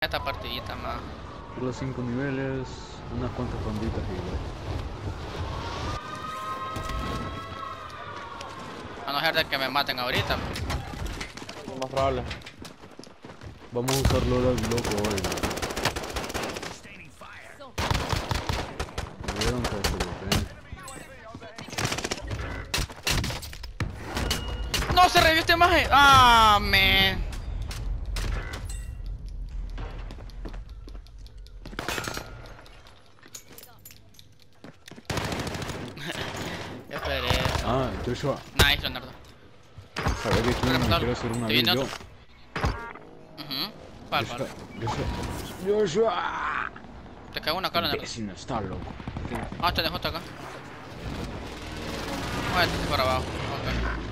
esta partidita más. Los 5 niveles, unas cuantas ronditas y igual. A no ser de que me maten ahorita. Lo más probable. Vamos a usarlo ahora loco hoy. Me dieron que se lo den. ¡No se revivió este maje! ¡Ah, man! Qué pereza. Ah, Joshua, Nice, Leonardo. sabes que tú me quiero hacer una ¿Te viene video. otro? Pal. Joshua. Te cago una cara, Leonardo. Vecino está loco. Ah, te dejo hasta acá. Muévete para abajo. Ok.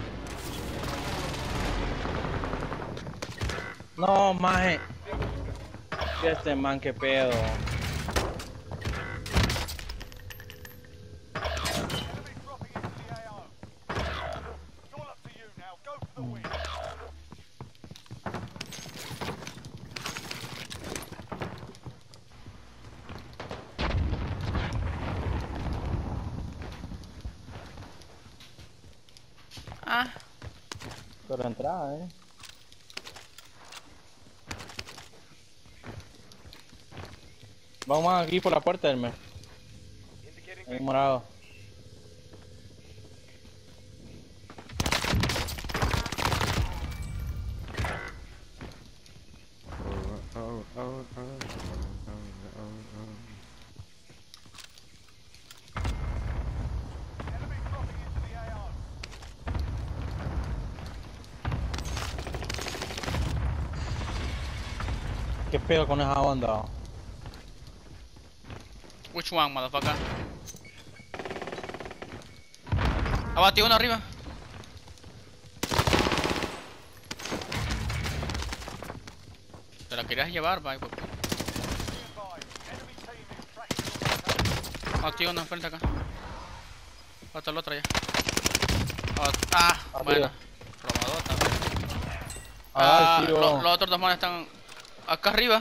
No, maje. Este man, qué pedo. Ah, Pero entrada, Vamos aquí por la puerta del mes. Ahí morado. ¿Qué pedo con esa onda? which one, motherfucker? Abatió uno arriba. Te la querías llevar, bye, papi. Abatió uno enfrente acá. Falta el otro ya. Bueno. Robadota. Los otros dos manes están acá arriba.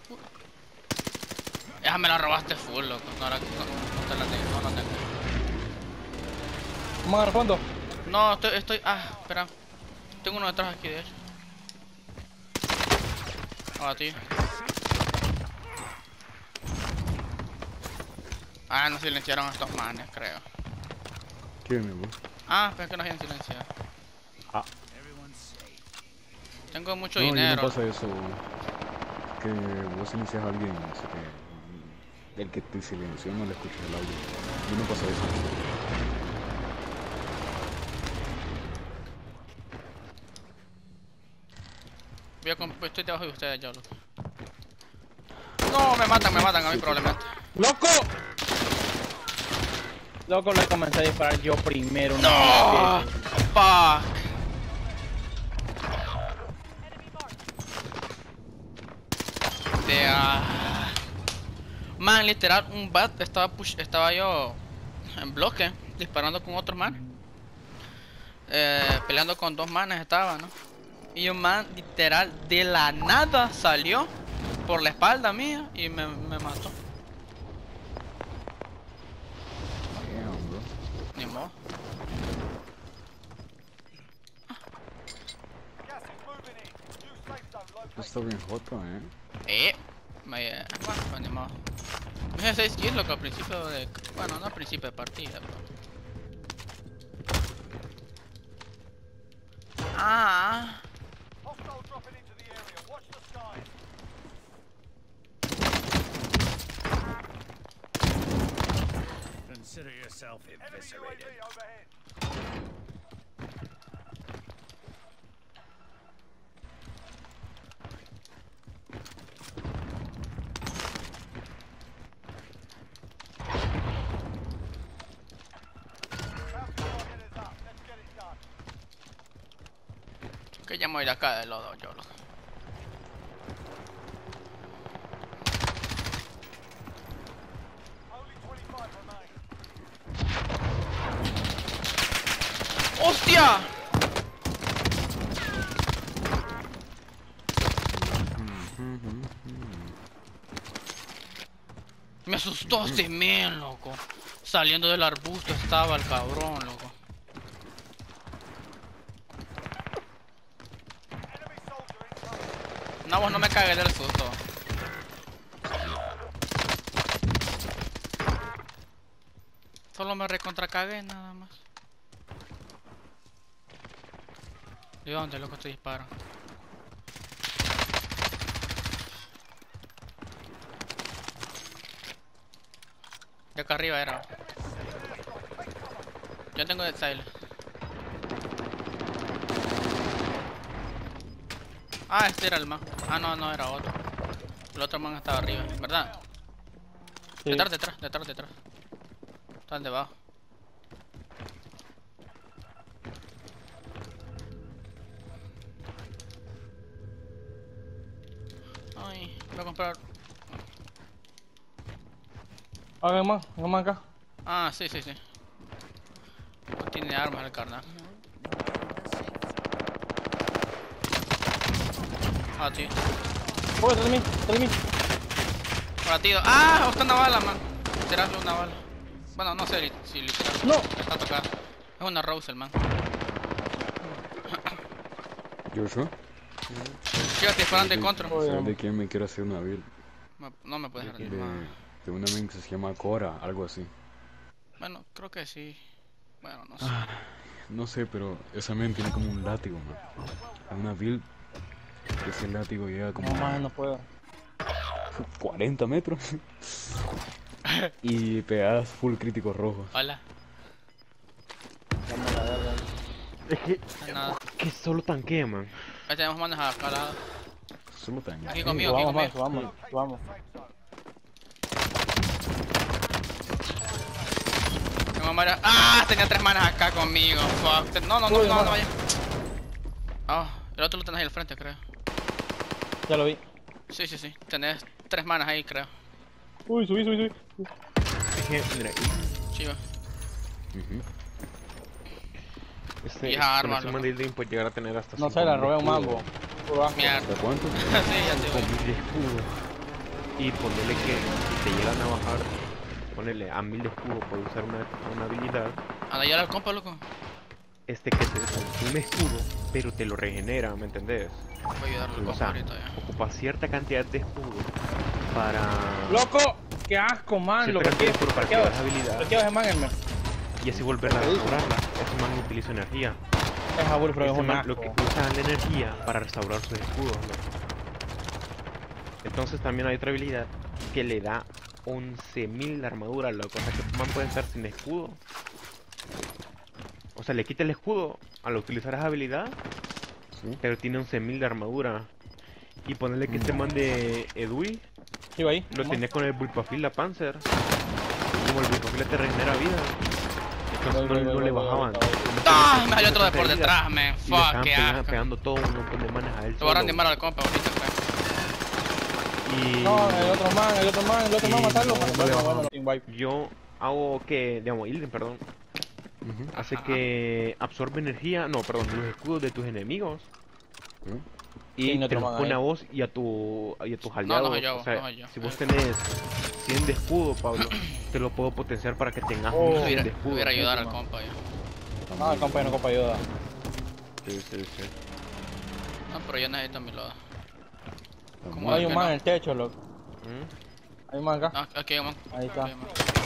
Ya me la robaste full, loco. No te la tengo, no la tengo. ¿Vamos a agarrar fondo? No, estoy. Espera. Tengo uno detrás aquí, de hecho. Abatido. No silenciaron a estos manes, creo. ¿Quién me voy? Pero es que no habían silenciado. Ah. Tengo mucho No, dinero. no pasa eso. Que vos silencias a alguien, o sea que el que te silenció no le escuchas el audio. Y no pasa eso. Estoy debajo de ustedes, yo, loco. No, me matan a mí probablemente. ¡Loco! Loco, le comencé a disparar yo primero. ¡No! ¡Fuck! Man, literal, un bat estaba yo en bloque, disparando con otro man. Peleando con dos manes estaba, ¿no? Y un man, literal, de la nada salió por la espalda mía y me mató. Damn, bro. Ni modo. Está bien joto, Bueno, ni modo. Me 6 kills, loco, al principio de... Bueno, no al principio de partida, pero... Consider yourself eviscerated. Que ya me voy de acá de lodo, yo, loco. ¡Hostia! Me asustó ese men, loco. Saliendo del arbusto estaba el cabrón, loco. No, vos no me cagué del susto. Solo me recontracagué nada más. ¿De dónde, loco, te disparan? De acá arriba era. Yo tengo de style. Ah, este era el man. Ah, no, no era otro. El otro man estaba arriba, ¿verdad? Sí. Detrás. Están debajo. Ay, voy a comprar. Ah, un man acá. Ah, sí. No tiene armas el carnal. Ah, tío. Oh, detrás de mí. Batido. Ah, está una bala, man. Tirarle una bala. Bueno, no sé si literal. No. Está tocada. Es una Rose, el man. Joshua, Chicas, te disparan de contra. ¿sabes de quién me quiero hacer una build? No me puedes dejar. De una min que se llama Cora, algo así. Bueno, creo que sí. Bueno, no sé. No sé, pero esa men tiene como un látigo, man. Es una build que ese látigo llega como No, man, no puedo. 40 metros. Y pegadas full críticos rojos. Hola. Dame la verga. Es Nada. que solo tanquea, man. Ahí tenemos manos acá al lado. Solo tan. Aquí conmigo, aquí conmigo. Subamos. Tengo varias. ¡Ah! Tenía 3 manas acá conmigo. Fuck. No vaya. Ah, el otro lo tenés ahí al frente, creo. Ya lo vi. Sí. Tenés 3 manas ahí, creo. Uy, subí. Es que, mira, Chiva. este, Y esa arma, con ese loco. Mandildín puede llegar a tener hasta No sé, la robé un mambo. Por abajo. Mierda. ¿De cuánto? Sí, ya te con voy. 1000 de escudo. Y ponerle que si te llegan a bajar, ponerle a 1000 de escudo puede usar una habilidad. Anda, ya al compa, loco. Que te consume escudo, pero te lo regenera, ¿me entendés? Voy a ayudarle al O compa sea, ahorita ya. ocupa cierta cantidad de escudo para... ¡Loco! ¡Qué asco, man! cierta Lo que cantidad de escudo para activar esa habilidad. ¿Qué ese man, hermano? Y así volverla a restaurarla. Ese man utiliza energía. Es aburrido, pero es Ese un man lo que asco. usa la energía para restaurar sus escudos, ¿no? Entonces también hay otra habilidad que le da 11.000 de armadura, loco. O sea que man puede estar sin escudo. O sea, le quita el escudo al utilizar esa habilidad, Sí. pero tiene 11.000 de armadura. Y ponerle que este man de Edui Sí, va ahí. lo tenía con el Bullpafil la Panzer. Y como el Bullpafil te regenera vida, entonces no le bajaban. ¡Ah! Me salió otro de por detrás, man. Y le Fuck, estaban qué asco. pegando todo un montón de manes a él. Te voy a solo. reanimar al compa ahorita, creo. Y No, el otro man, matarlo. no le Bueno, bajaban. team wipe. yo hago que, digamos, Ilden, perdón, hace que absorbe energía, no, perdón, los escudos de tus enemigos y Sí, no te te los lo pone van a ahí. vos y a tus No aliados. soy yo, o sea, no soy yo. si vos tenés 100 de escudo, Pablo, te lo puedo potenciar para que tengas Oh, 1100 Hubiera de escudo. ayudar al compa ya. Ah, compa, no, compa, ayuda. Sí. No, pero yo necesito mi loda. También. ¿Cómo Hay es un que man no? en el techo, loco. ¿Mm? Hay un man acá. Ah, aquí, man. Ahí está. Aquí, man.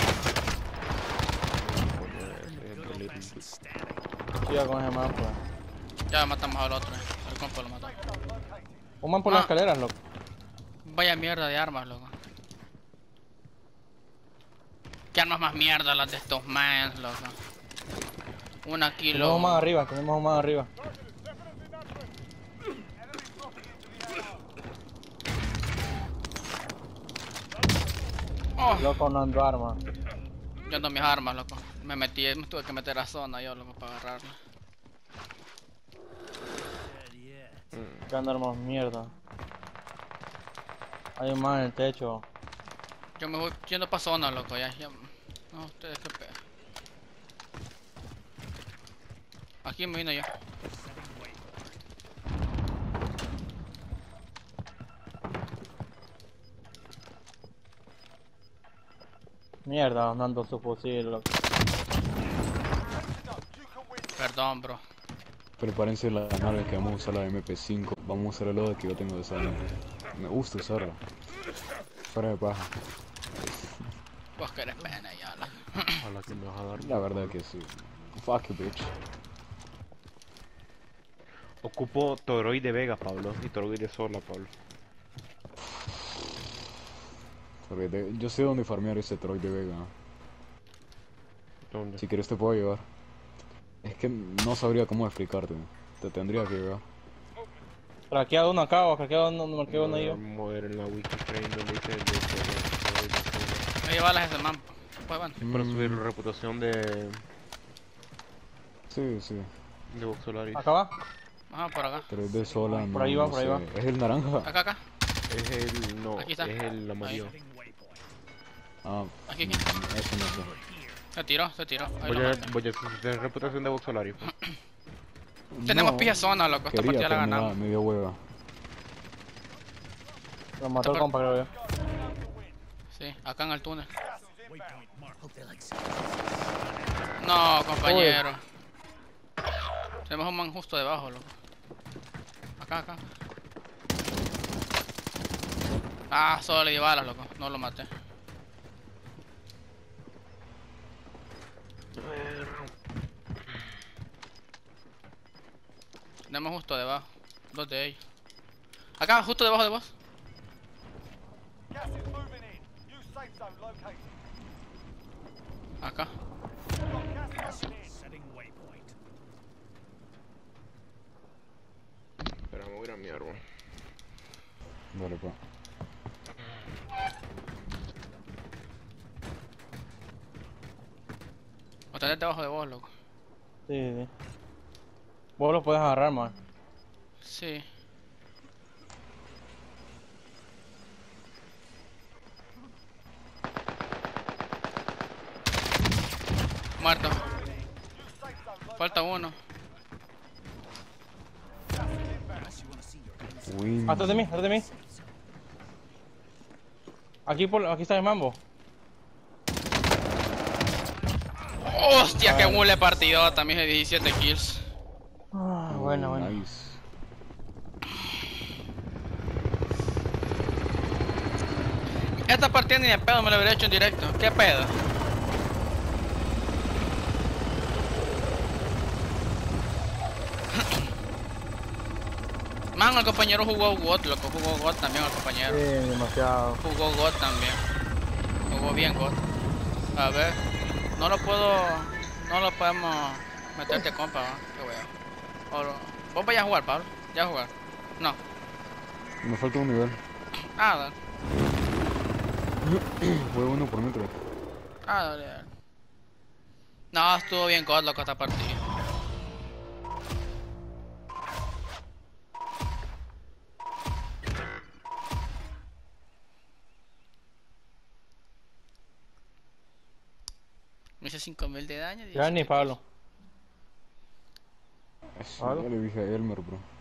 Cuidado con ese man, pues. Ya matamos al otro, el compa lo mató. Un man por las Ah. escaleras, loco. Vaya mierda de armas, loco. ¿Qué armas más mierda las de estos mans, loco? Una aquí, Tenemos un man loco. arriba, tenemos un man arriba. Oh, Loco, no ando arma. yo ando mis armas, loco. Me tuve que meter a zona yo, loco, para agarrarla. Que ando armas mierda. Hay un man en el techo. Yo me voy yendo para zona, loco, ya. No, ustedes qué pedo. Aquí me vino yo. Mierda, andando su fusil, loco. Perdón, bro. Prepárense la nave que vamos a usar la MP5. Vamos a usar el lodo que yo tengo de esa nave. Me gusta usarla. Fuera de paja. Vos que eres pena ya. A la que me vas a dar. La verdad que sí. Fuck you, bitch. Ocupo Toroid de Vega, Pablo. Y Toroid de Sola, Pablo. Yo sé dónde farmear ese Troy de Vega. ¿Dónde? Si quieres te puedo llevar. Es que no sabría cómo explicarte. Te tendría que llevar. Craqueado uno acá o craqueado uno, marqué uno yo. Vamos a ver en la wiki frame donde dice de Toroid de Sola. Me lleva las ese man. Pues bueno. Es para subir la reputación de Sí, sí. Vox Solaris. Acá va. Ajá, por acá. Pero es de sola, no, Por ahí va, no por ahí sé. va. Es el naranja. Acá, acá. Es el... no, Aquí está. es el amarillo. Ah, Aquí, aquí. eso no sé. Se tiró, se tiró. Ahí Voy lo a maté. hacer reputación de Vox Solaris. Pues. Tenemos No, pilla zona, loco. Esta quería, partida la pero ganamos. me dio hueva. Lo mató el compa, creo yo. Sí, acá en el túnel. No, compañero. Tenemos un man justo debajo, loco. Acá, acá. Ah, solo le di balas, loco. No lo maté. Tenemos justo debajo. Dos de ellos. Acá, justo debajo de vos. Acá. Setting waypoint. Espera, me voy a ir a mi árbol. Vale, pa. O tenés debajo de vos, loco. Sí, sí. Vos lo puedes agarrar, man. Sí. Muerto. Falta uno. Win. Atrás de mí, atrás de mí. Aquí está el mambo. Hostia, que mule partido. También de 17 kills. Ah, bueno, bueno. Nice. Esta partida ni de pedo me lo hubiera hecho en directo. ¿Qué pedo? Man, el compañero jugó GOT, loco. Jugó GOT también el compañero. Sí, demasiado. Jugó GOT también. Jugó bien GOT. A ver. No lo podemos meter de compa, ¿va? Qué wea. Vos vayas a jugar, Pablo. Ya a jugar. No. Me falta un nivel. Ah, dale. Fue uno por metro. Ah, dale, dale. No, estuvo bien GOT, loco, esta partida. Me hice 5000 de daño. Ya ni Pablo. Eso ya le dije a Elmer, bro.